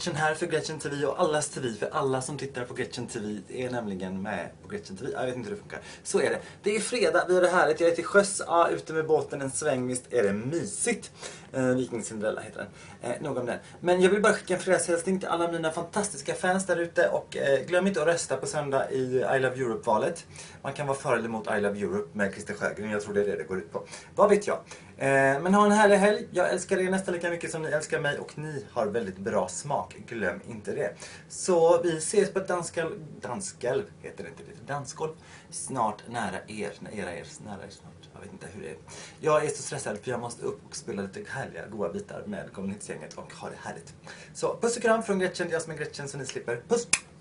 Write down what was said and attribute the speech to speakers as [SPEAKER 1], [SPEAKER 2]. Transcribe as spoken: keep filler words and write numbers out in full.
[SPEAKER 1] Gretchen här för Gretchen T V och allas T V för alla som tittar på Gretchen T V är nämligen med på Gretchen T V. Jag vet inte hur det funkar. Så är det. Det är fredag, vi har det härligt. Jag är till sjöss, ja, ute med båten en sväng. Visst är det mysigt. Eh, Viking Cinderella heter den. Eh, nog om den. Men jag vill bara skicka en fredagshälsning till alla mina fantastiska fans där ute. Och eh, glöm inte att rösta på söndag i I Love Europe-valet. Man kan vara för eller emot I Love Europe med Christer Sjögren. Jag tror det är det det går ut på. Vad vet jag. Eh, men ha en härlig helg. Jag älskar er nästan lika mycket som ni älskar mig. Och ni har väldigt bra smak. Glöm inte det. Så vi ses på ett dansgolv. Dansgolv heter det inte. Det dansgolv. Snart nära er. Era er. Nära er snart. Jag vet inte hur det är. Jag är så stressad för jag måste upp och spela lite härliga, goda bitar med kommunitetsgänget och ha det härligt. Så puss och kram från Gretchen. Jag som är Gretchen så ni slipper. Puss!